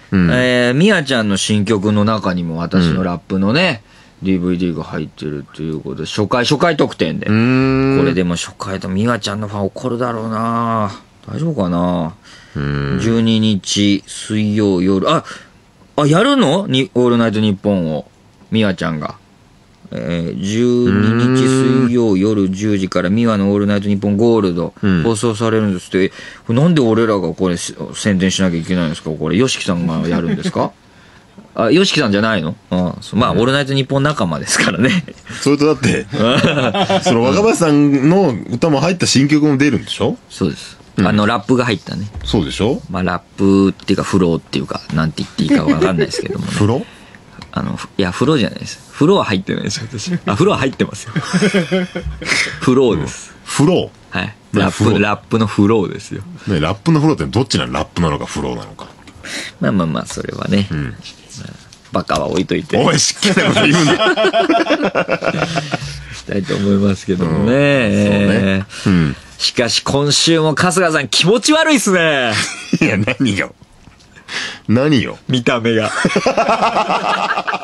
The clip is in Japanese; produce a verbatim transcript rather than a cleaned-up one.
うん、えー、みやちゃんの新曲の中にも私のラップのね、うん、ディーブイディー が入ってるということで、初回、初回特典で。これでも初回とみやちゃんのファン怒るだろうな。大丈夫かな。じゅうににち水曜夜、あ、あ、やるのにオールナイトニッポンを、みやちゃんが。えー、じゅうににち水曜夜じゅうじからミワのオールナイトニッポンゴールド放送されるんですって、うん、なんで俺らがこれ宣伝しなきゃいけないんですか。これヨシキさんがやるんですか。あ、ヨシキさんじゃないの。うん、まあ、うん、オールナイトニッポン仲間ですからね。 それとだってその若林さんの歌も入った新曲も出るんでしょ。 そうです、うん、あのラップが入ったね。 そうでしょ。 まあラップっていうかフローっていうかなんて言っていいかわかんないですけども、ね、 フロー、 あのいやフローじゃないです。フローは入ってないですよ私。あ、フローは入ってますよ。フローです、 うん、フロー、 はい、ラップラップのフローですよ、 ね、ラップのフローってどっちなの。ラップなのかフローなのか。 まあまあまあそれはね、うん、まあ、バカは置いといて。 おいしっかりこと言うな。 したいと思いますけどもね、うん、そうね、うん、しかし今週も春日さん気持ち悪いっすね。 いや何よ何よ見た目が。